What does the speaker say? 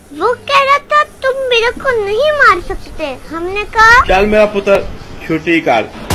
वो कह रहा था तुम मेरे को नहीं मार सकते। हमने कहा चल मेरा पुत्र छुट्टी कर।